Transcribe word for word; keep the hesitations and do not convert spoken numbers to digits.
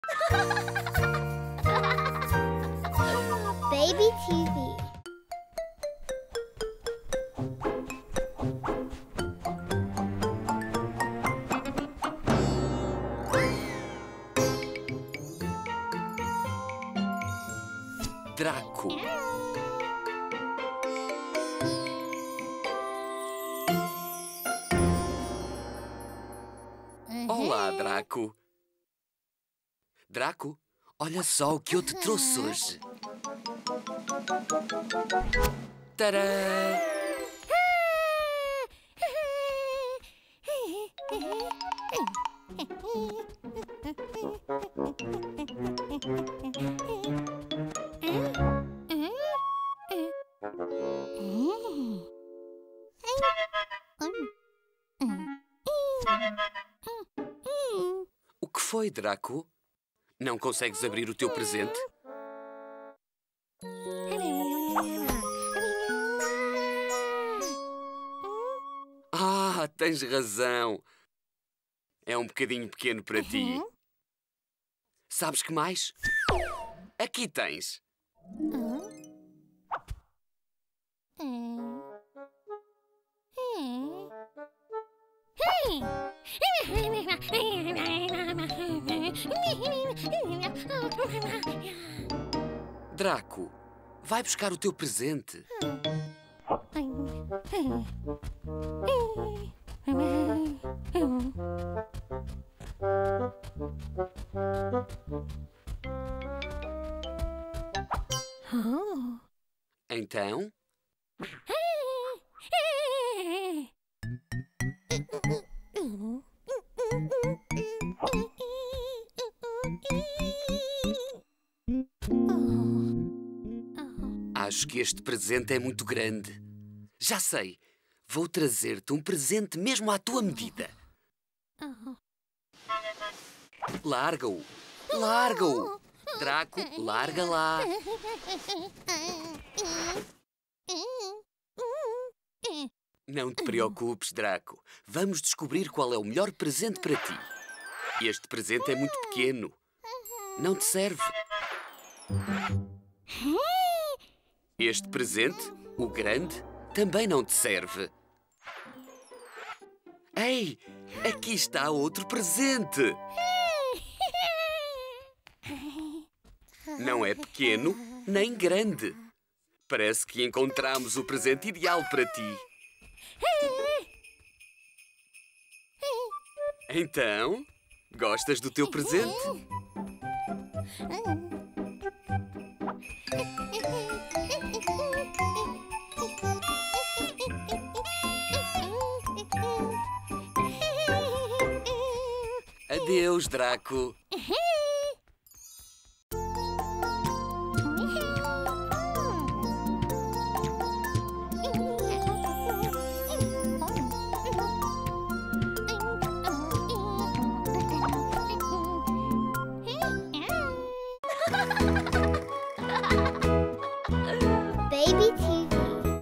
Baby T V. Draco. Olá, Draco. Draco, olha só o que eu te trouxe hoje. Tadã! O que foi, Draco? Não consegues abrir o teu presente? Ah, tens razão. É um bocadinho pequeno para ti. Sabes que mais? Aqui tens. Draco, vai buscar o teu presente. Então? Acho que este presente é muito grande. Já sei. Vou trazer-te um presente mesmo à tua medida. Larga-o. Larga-o. Draco, larga lá. Não te preocupes, Draco. Vamos descobrir qual é o melhor presente para ti. Este presente é muito pequeno. Não te serve. Este presente, o grande, também não te serve. Ei, aqui está outro presente. Não é pequeno nem grande. Parece que encontramos o presente ideal para ti. Então, gostas do teu presente? Adeus, Draco.